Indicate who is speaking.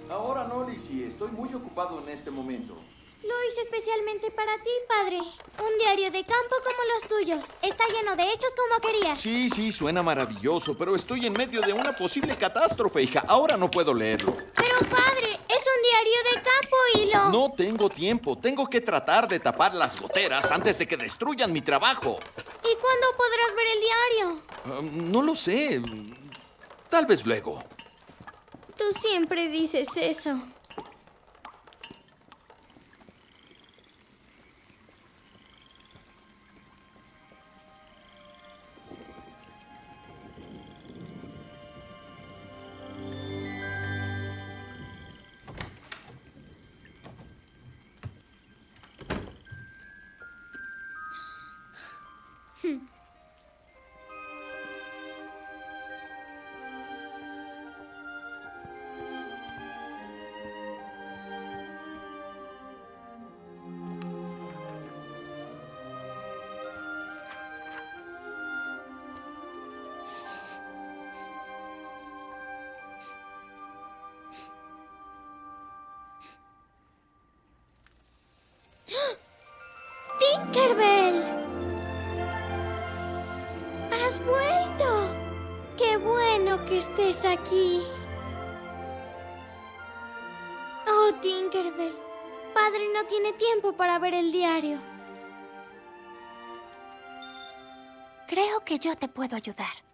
Speaker 1: Ahora no, Lizzie. Estoy muy ocupado en este momento.
Speaker 2: Lo hice especialmente para ti, padre. Un diario de campo como los tuyos. Está lleno de hechos como querías.
Speaker 1: Sí, suena maravilloso, pero estoy en medio de una posible catástrofe, hija. Ahora no puedo leerlo.
Speaker 2: Pero, padre, es un diario de campo y lo...
Speaker 1: No tengo tiempo. Tengo que tratar de tapar las goteras antes de que destruyan mi trabajo.
Speaker 2: ¿Y cuándo podrás ver el diario?
Speaker 1: No lo sé. Tal vez luego.
Speaker 2: Tú siempre dices eso. ¡Tinkerbell! ¡Has vuelto! ¡Qué bueno que estés aquí! Oh, Tinkerbell. Padre no tiene tiempo para ver el diario.
Speaker 3: Creo que yo te puedo ayudar.